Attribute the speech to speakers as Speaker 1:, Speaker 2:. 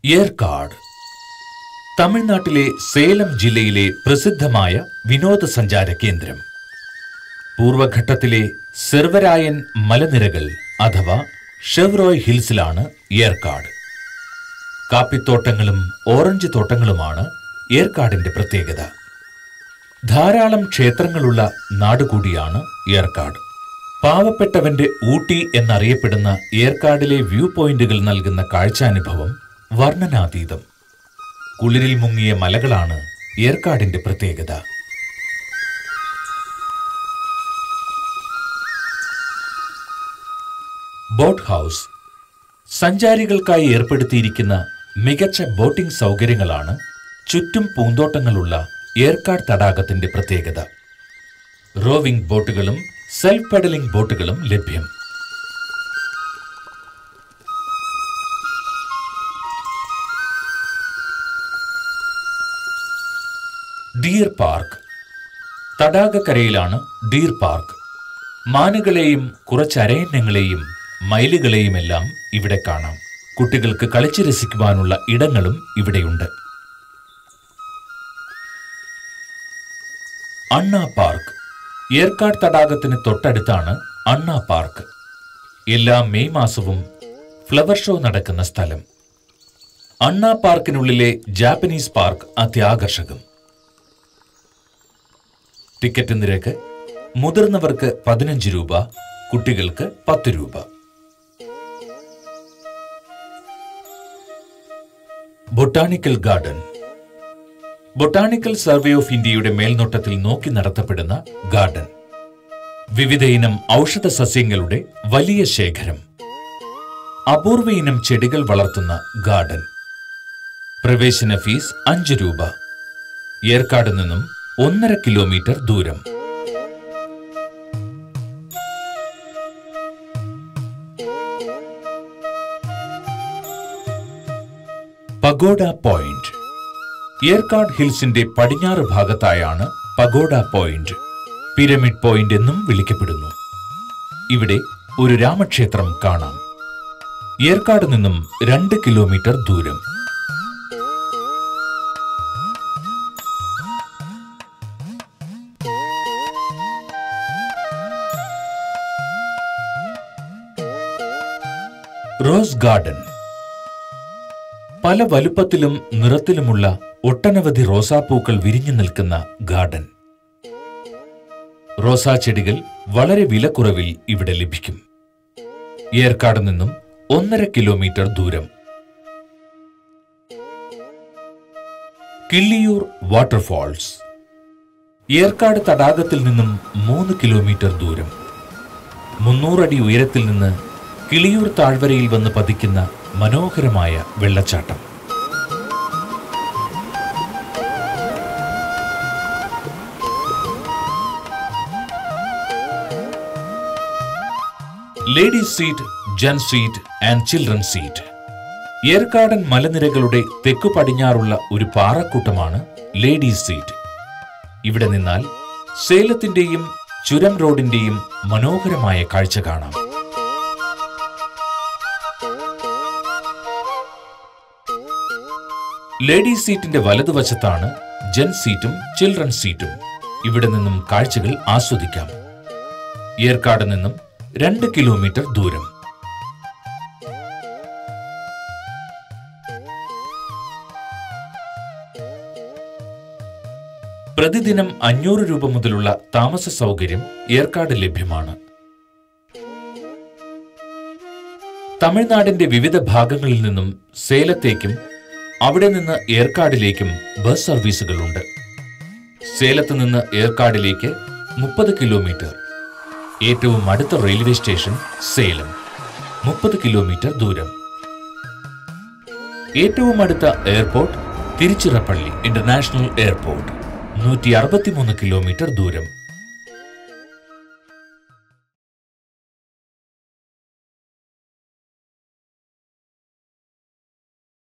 Speaker 1: Yercaud Tamil Nadule Salem ജില്ലയിലെ പ്രസിദ്ധമായ വിനോദസഞ്ചാര കേന്ദ്രം. പൂർവഘട്ടത്തിലെ സെർവരായൻ മലനിരകൾ അഥവാ ഷെവറോയ് ഹിൽസിലാണ് Yercaud. കാപ്പിത്തോട്ടങ്ങളും ഓറഞ്ച് തോട്ടങ്ങളുമാണ് Yercaudന്റെ പ്രത്യേകത. ധാരാളം ക്ഷേത്രങ്ങളുള്ള നാടുകൂടിയാണ് Yercaud. പാവപ്പെട്ടവന്റെ ഊട്ടി എന്നറിയപ്പെടുന്ന Yercaudലെ വ്യൂ പോയിന്റുകൾ നൽകുന്ന കാഴ്ചാനുഭവം വർണ്ണനാതീതം. കുളിരിൽ മുങ്ങിയ മലകളാണ് Yercaudന്റെ പ്രത്യേകത. ബോട്ട്ഹൗസ് സഞ്ചാരികൾക്കായി ഏർപ്പെടുത്തിയിരിക്കുന്ന മികച്ച ബോട്ടിംഗ് സൗകര്യങ്ങളാണ് ചുറ്റും പൂന്തോട്ടങ്ങളുള്ള Yercaud തടാകത്തിന്റെ പ്രത്യേകത. റോവിംഗ് ബോട്ടുകളും സെൽഫ് പെഡലിംഗ് ബോട്ടുകളും ലഭ്യം. ഡീർ പാർക്ക് തടാകക്കരയിലാണ് ഡീർ പാർക്ക്. മാനുകളെയും കുറച്ച് അരയന്നങ്ങളെയും മയിലുകളെയുമെല്ലാം ഇവിടെ കാണാം. കുട്ടികൾക്ക് കളിച്ചു രസിക്കുവാനുള്ള ഇടങ്ങളും ഇവിടെയുണ്ട്. അണ്ണ പാർക്ക് Yercaud തടാകത്തിന് തൊട്ടടുത്താണ് അണ്ണ പാർക്ക്. എല്ലാ മെയ് മാസവും ഫ്ലവർ ഷോ നടക്കുന്ന സ്ഥലം. അണ്ണ പാർക്കിനുള്ളിലെ ജാപ്പനീസ് പാർക്ക് അത്യാകർഷകം. ടിക്കറ്റ് നിരക്ക് മുതിർന്നവർക്ക് 15 രൂപ, കുട്ടികൾക്ക് 10 രൂപ. Botanical garden botanical survey of ഇന്ത്യയുടെ മേൽനോട്ടത്തിൽ നോക്കി നടത്തപ്പെടുന്ന ഗാർഡൻ. വിവിധ ഇനം ഔഷധ സസ്യങ്ങളുടെ വലിയ ശേഖരം. അപൂർവ ഇനം ചെടികൾ വളർത്തുന്ന ഗാർഡൻ. പ്രവേശന ഫീസ് 5 രൂപ. Yercaud നിന്നും 1.5 കിലോമീറ്റർ ദൂരം. പഗോഡ പോയിന്റ് Yercaud ഹിൽസിന്റെ പടിഞ്ഞാറ് ഭാഗത്തായാണ് പഗോഡ പോയിന്റ്. പിരമിഡ് പോയിന്റ് എന്നും വിളിക്കപ്പെടുന്നു. ഇവിടെ ഒരു രാമക്ഷേത്രം കാണാം. Yercaud നിന്നും 2 കിലോമീറ്റർ ദൂരം. റോസ് ഗാർഡൻ പല വലുപ്പത്തിലും നിറത്തിലുമുള്ള ഒട്ടനവധി റോസാപ്പൂക്കൾ വിരിഞ്ഞു നിൽക്കുന്ന ഗാർഡൻ. റോസാ ചെടികൾ വളരെ വിലക്കുറവിൽ ഇവിടെ ലഭിക്കും. Yercaud നിന്നും 1.5 കിലോമീറ്റർ ദൂരം. കിള്ളിയൂർ വാട്ടർഫാൾസ് Yercaud തടാകത്തിൽ നിന്നും 3 കിലോമീറ്റർ ദൂരം. 300 അടി ഉയരത്തിൽ നിന്ന് കിളിയൂർ താഴ്വരയിൽ വന്ന് പതിക്കുന്ന മനോഹരമായ വെള്ളച്ചാട്ടം. Ladies seat, gents seat and children seat. Yercaud മലനിരകളുടെ തെക്കു പടിഞ്ഞാറുള്ള ഒരു പാറക്കൂട്ടമാണ് ലേഡീസ് സീറ്റ്. ഇവിടെ നിന്നാൽ സേലത്തിന്റെയും ചുരം റോഡിന്റെയും മനോഹരമായ കാഴ്ച കാണാം. ലേഡീസ് സീറ്റിന്റെ വലതുവശത്താണ് ജെൻ സീറ്റും ചിൽഡ്രൻ സീറ്റും. ഇവിടെ നിന്നും കാഴ്ചകൾ ആസ്വദിക്കാം. Yercaud നിന്നും 2 കിലോമീറ്റർ ദൂരം. പ്രതിദിനം 500 രൂപ മുതലുള്ള താമസ സൗകര്യം Yercaud ലഭ്യമാണ്. തമിഴ്നാടിന്റെ വിവിധ ഭാഗങ്ങളിൽ നിന്നും സേലത്തേക്കും അവിടെ നിന്ന് Yercaudലേക്കും ബസ് സർവീസുകളുണ്ട്. സേലത്ത് നിന്ന് Yercaudലേക്ക് 30 കിലോമീറ്റർ. ഏറ്റവും അടുത്ത റെയിൽവേ സ്റ്റേഷൻ സേലം, 30 കിലോമീറ്റർ ദൂരം. ഏറ്റവും അടുത്ത airport Tiruchirappalli international airport, 163 kilometre ദൂരം.